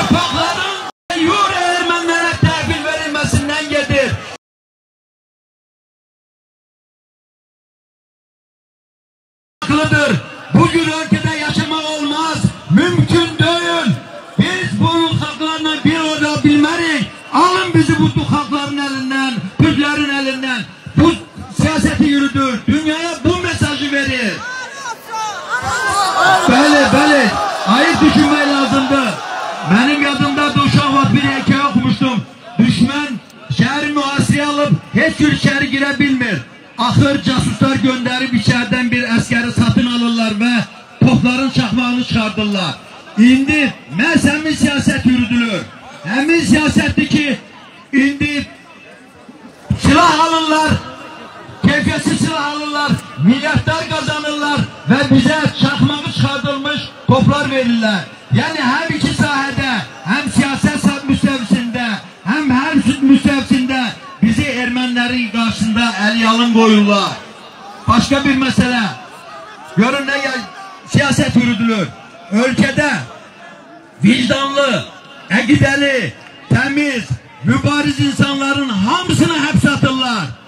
Torpaqların yur ermənlərə təhvil verilməsindən gedir. Bugün ülkede yaşamak olmaz, mümkün değil. Biz bu halklarla bir olabilmerik. Alın bizi bu halkların elinden, Türklerin elinden. Bu siyaseti yürüdür. Dünyaya bu mesajı verir. Bəli, ayıp düşünmək lazımdır. Benim yadımda uşaq vaxt bir hikaye okumuştum. Düşman şehri mühasireye alıp hiç bir şehri girebilmir. Axır casuslar gönderip içeriden bir askeri satın alırlar ve topların çakmağını çıkardırlar. İndi məhz siyaset yürüdülür. Həmin siyasetdir ki, indi silah alırlar, keyfiyetsiz silah alırlar, milyardlar kazanırlar ve bize çakmağı çıkardılmış toplar verirler. Yani hem iki sahede, hem siyaset müstəvisində, hem her müstəvisində bizi Ermənilərin karşısında el-yalın koyurlar. Başka bir mesele. Görün ne siyaset yürüdülür. Ülkede vicdanlı, əqidəli, temiz, mübariz insanların hamısını hapse atırlar.